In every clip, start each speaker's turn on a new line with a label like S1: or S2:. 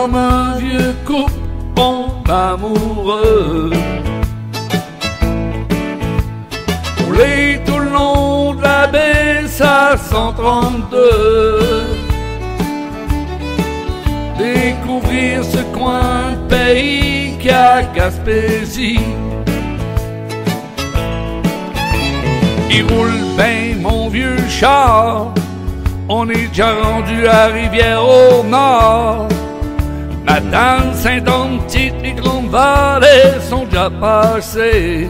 S1: comme un vieux couple amoureux. Rouler tout le long de la baie à 132, découvrir ce coin de pays qu'à Gaspésie. Il roule ben mon vieux char, on est déjà rendu à Rivière-au-Nord. Madame, Saint-Anne, petite et grande vallée sont déjà passées.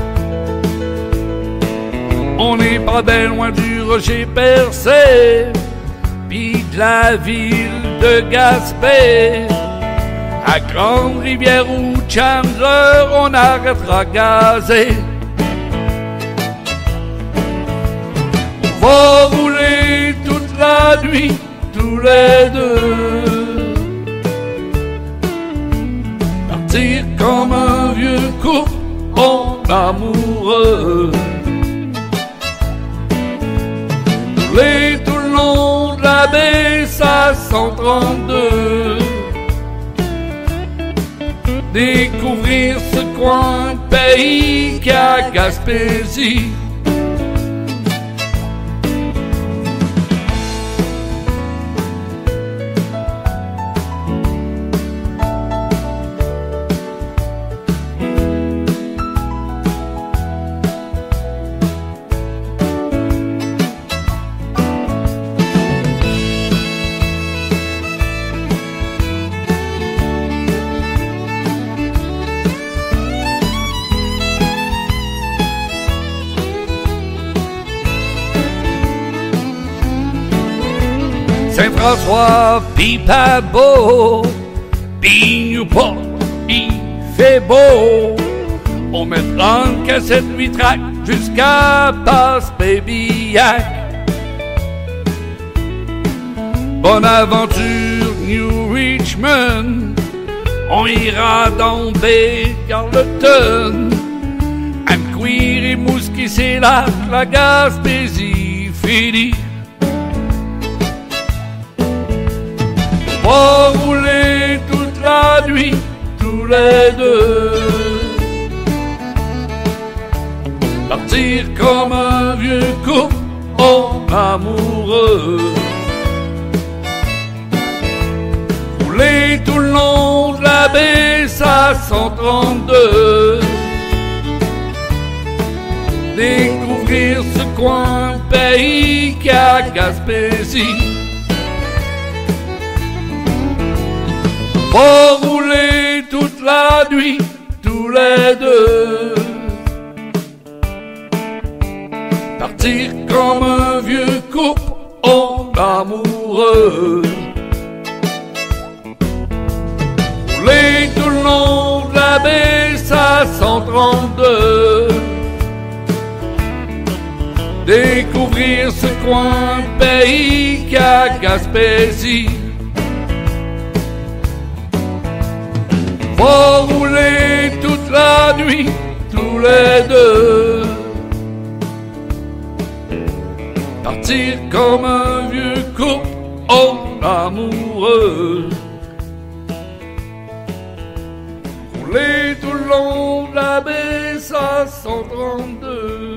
S1: On n'est pas bien loin du rocher percé, pis de la ville de Gaspé. À Grande-Rivière ou Chandler, on arrêtera gazer. On va rouler toute la nuit, tous les deux, partir comme un vieux couple amoureux. Rouler tout le long de la baie à 132, découvrir ce coin de pays qu'à Gaspésie. Saint-François, pis Pabot, pis Newport, il fait beau. On mettra une cassette 8 tracks jusqu'à Passe-Pébillac. Bonne aventure, New Richmond, on ira dans Baie-Carleton. Anne-Cuire et Mousquet, c'est là la Gaspésie finie. On va rouler toute la nuit, tous les deux, partir comme un vieux couple amoureux. Rouler tout le long de la baie à 132, découvrir ce coin de pays qu'à Gaspésie. On va rouler toute la nuit, tous les deux, partir comme un vieux couple amoureux. Rouler tout le long de la baie à 132, découvrir ce coin de pays qu'à Gaspésie. On va rouler toute la nuit, tous les deux, partir comme un vieux couple amoureux. Rouler tout le long de la baie à 132,